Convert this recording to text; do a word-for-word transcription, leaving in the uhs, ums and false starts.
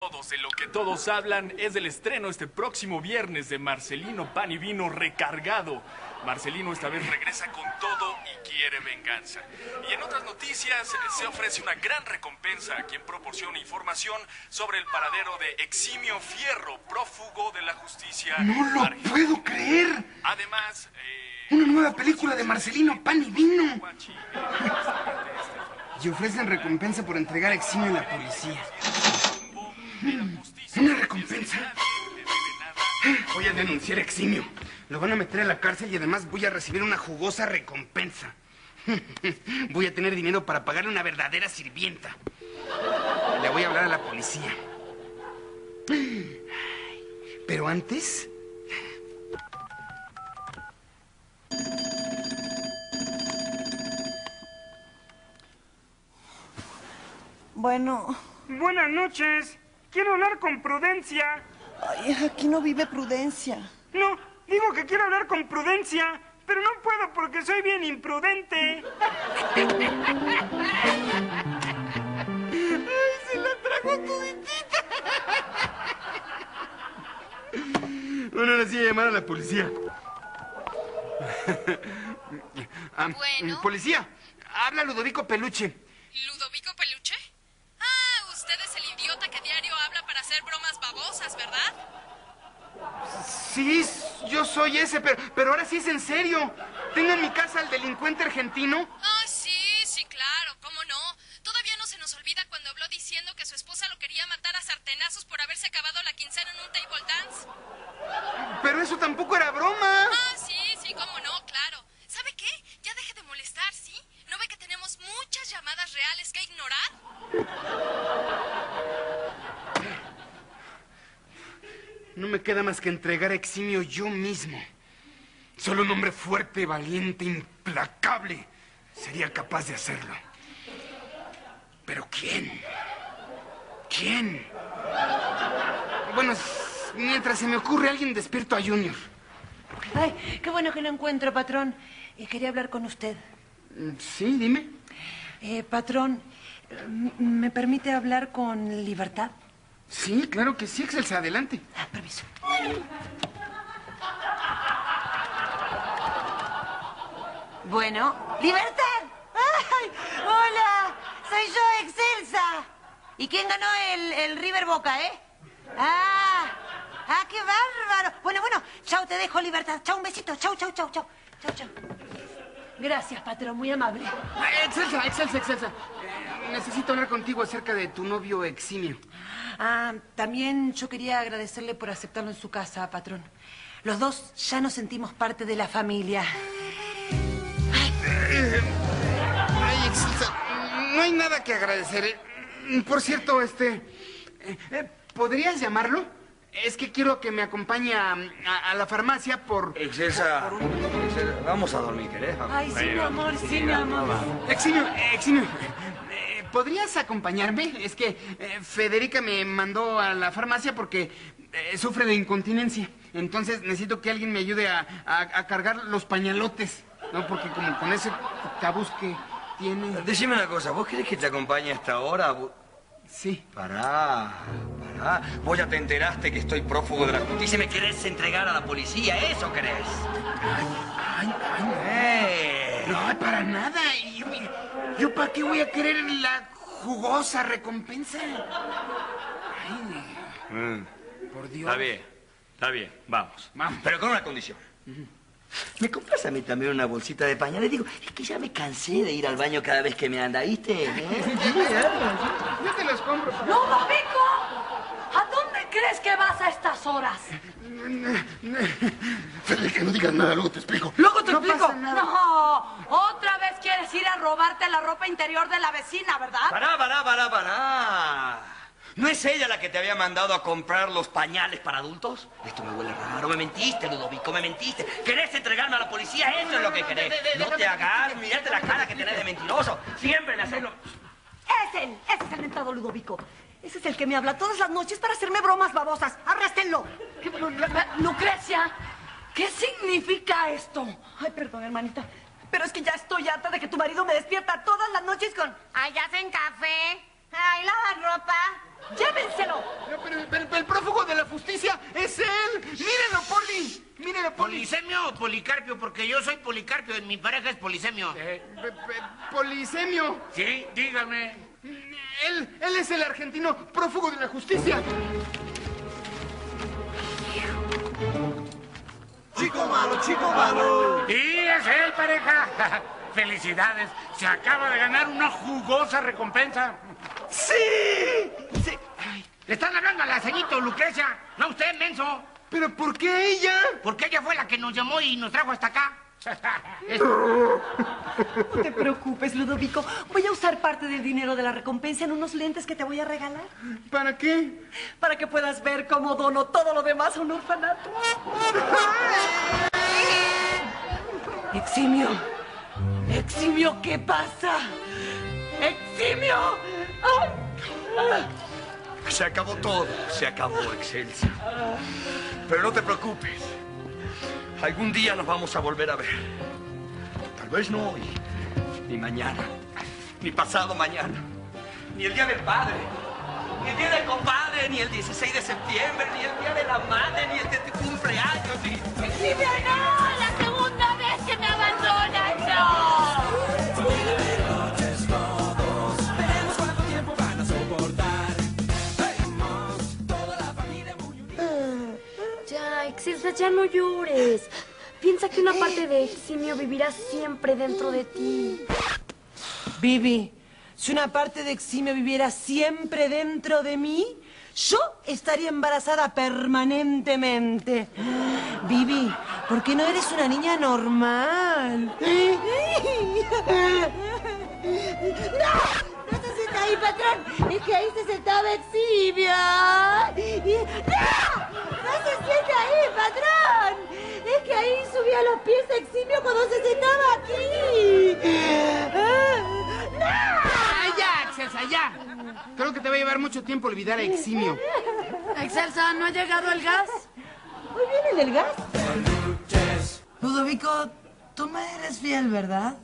todos, de lo que todos hablan es del estreno este próximo viernes de Marcelino Pan y Vino Recargado. Marcelino esta vez regresa con todo y quiere venganza. Y en otras noticias se ofrece una gran recompensa a quien proporciona información sobre el paradero de Eximio Fierro, prófugo de la justicia. ¡No lo argentina. puedo creer! Además... Eh, ¡Una nueva película de Marcelino Pan y Vino! Y ofrecen recompensa por entregar a Eximio a la policía. Hmm, ¿una recompensa? Voy a denunciar a Eximio. Lo van a meter a la cárcel y además voy a recibir una jugosa recompensa. Voy a tener dinero para pagarle una verdadera sirvienta. Le voy a hablar a la policía. Pero antes... Bueno... Buenas noches. Quiero hablar con Prudencia. Ay, aquí no vive Prudencia. No, digo que quiero hablar con Prudencia, pero no puedo porque soy bien imprudente. ¡Ay, se la tragó toditita! Bueno, ahora sí a llamar a la policía. Ah, Bueno. Policía, habla Ludovico Peluche. ¿Ludovico Peluche? Ah, usted es el idiota que diario habla para hacer bromas babosas, ¿verdad? Sí, yo soy ese, pero, pero ahora sí es en serio. Tengo en mi casa al delincuente argentino. Ah, sí, sí, claro, ¿cómo no? Todavía no se nos olvida cuando habló diciendo que su esposa lo quería matar a sartenazos por haberse acabado la quincena en un table dance. Pero eso tampoco era broma. Ah, sí, sí, cómo no, claro. ¿Sabe qué? Ya deje de molestar, ¿sí? ¿No ve que tenemos muchas llamadas reales que ignorar? No me queda más que entregar a Eximio yo mismo. Solo un hombre fuerte, valiente, implacable sería capaz de hacerlo. ¿Pero quién? ¿Quién? Bueno, mientras se me ocurre, alguien despierto a Junior. Ay, qué bueno que lo encuentro, patrón. Eh, quería hablar con usted. Sí, dime. Eh, patrón, ¿me permite hablar con libertad? Sí, claro que sí, Excelsa, adelante. Ah, permiso. Bueno, ¡libertad! ¡Ay! ¡Hola! Soy yo, Excelsa. ¿Y quién ganó el, el River Boca, eh? ¡Ah! ¡Ah, qué bárbaro! Bueno, bueno, chau, te dejo, libertad. Chau, un besito. Chau, chau, chau, chau. Chau, chau. Gracias, patrón, muy amable. Excelsa, Excelsa, Excelsa. Eh, necesito hablar contigo acerca de tu novio Eximio. Ah, también yo quería agradecerle por aceptarlo en su casa, patrón. Los dos ya nos sentimos parte de la familia. Eh, ay, Excelsa, no hay nada que agradecer. eh. Por cierto, este... eh, eh, ¿podrías llamarlo? Es que quiero que me acompañe a, a- a la farmacia por... Excelsa, por- por un- Excelsa, vamos a dormir, ¿querés? Vamos. Ay, sí, mi amor, sí, mi amor. Eximio, eh, Eximio, eh, ¿podrías acompañarme? Es que eh, Federica me mandó a la farmacia porque eh, sufre de incontinencia. Entonces necesito que alguien me ayude a, a- a cargar los pañalotes, ¿no? Porque como con ese tabús que tiene... Decime una cosa, ¿vos querés que te acompañe hasta ahora? Vos- Sí. Pará, pará. Vos ya te enteraste que estoy prófugo de la justicia y me querés entregar a la policía, ¿eso querés? Ay, ay, ay, ¡Eh! no, para nada. Yo, yo ¿para qué voy a querer la jugosa recompensa? Ay, Mm, por Dios. Está bien, está bien, vamos. Vamos. Pero con una condición. ¿Me compras a mí también una bolsita de pañales? Digo, es que ya me cansé de ir al baño cada vez que me anda, ¿viste? ¿Eh? Yo te los compro. para- ¡Ludovico! ¿A dónde crees que vas a estas horas? Federica, no digas nada, luego te explico. ¿Luego te No explico? pasa nada. No, otra vez quieres ir a robarte la ropa interior de la vecina, ¿verdad? Pará, pará, pará, pará. ¿No es ella la que te había mandado a comprar los pañales para adultos? Esto me huele raro. Me mentiste, Ludovico, me mentiste. ¿Querés entregarme a la policía? Eso es lo que querés. No te hagas, mirate la cara que tenés de mentiroso. Siempre me haces lo... Es él, ese es el mentado Ludovico. Ese es el que me habla todas las noches para hacerme bromas babosas. ¡Arréstenlo! ¿Qué- Lu- Lu- Lucrecia, ¿qué significa esto? Ay, perdón, hermanita, pero es que ya estoy harta de que tu marido me despierta todas las noches con... Ay, hacen café. Ay, lavan ropa. ¡Llévenselo! Pero, Policarpio porque yo soy Policarpio y mi pareja es Polisemio. Eh, pe- pe- polisemio. Sí, dígame. Él, él es el argentino prófugo de la justicia. Chico malo, chico malo. Y es él, pareja. Felicidades. Se acaba de ganar una jugosa recompensa. ¡Sí! sí. Ay, Le están hablando a la ceñito Lucrecia, no a usted, menso. ¿pero por qué ella? Porque ella fue la que nos llamó y nos trajo hasta acá. Es- No te preocupes, Ludovico. Voy a usar parte del dinero de la recompensa en unos lentes que te voy a regalar. ¿Para qué? Para que puedas ver cómo dono todo lo demás a un orfanato. Eximio. Eximio, ¿qué pasa? Eximio. ¡Ay! ¡Ah! Se acabó todo, se acabó, Excelsa. Pero no te preocupes. Algún día nos vamos a volver a ver. Tal vez no hoy, ni mañana, ni pasado mañana, ni el Día del Padre, ni el Día del Compadre, ni el dieciséis de septiembre, ni el Día de la Madre, ni el de tu cumpleaños, ni... ¡Eximio, no! ¡La segunda vez que me abandonan, no! Veremos cuánto tiempo van a soportar. Vamos, toda la familia muy unida. Ya, Excelsa, ya no llores. Piensa que una parte de Eximio vivirá siempre dentro de ti. Vivi, si una parte de Eximio viviera siempre dentro de mí, yo estaría embarazada permanentemente. Vivi, ¿por qué no eres una niña normal? ¡No! ¡No se sienta ahí, patrón! Es que ahí se sentaba Eximio. ¡No! ¡No se sienta ahí, patrón! Es que ahí subía los pies Eximio cuando se sentaba aquí. ¡No! ¡Ah, ya, Excelsa, ya! Creo que te va a llevar mucho tiempo olvidar a Eximio. Excelsa, ¿no ha llegado el gas? ¿Hoy viene el gas? Ludovico, tú me eres fiel, ¿verdad?